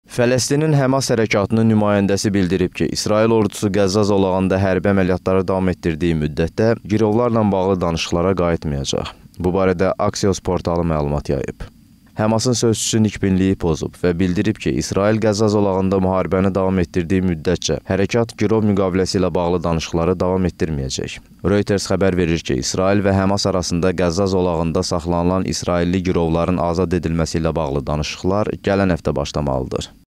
Fələstinin Həmas hərəkatının nümayəndəsi bildirib ki, İsrail ordusu Qəzza zolağında hərbi əməliyyatları davam etdirdiyi müddətdə girovlarla bağlı danışıqlara qayıtmayacaq. Bu barədə Axios portalı məlumat yayıb. Həmasın sözçüsü nikbinliyi pozub və bildirib ki, İsrail Qəzza zolağında müharibəni davam etdirdiyi müddətcə hərəkat girov müqaviləsi ilə bağlı danışıqları davam etdirməyəcək. Reuters xəbər verir ki, İsrail və Həmas arasında Qəzza zolağında saxlanılan İsrailli girovların azad edilməsi ilə bağlı danışıqlar gələn həftə başlamalıdır.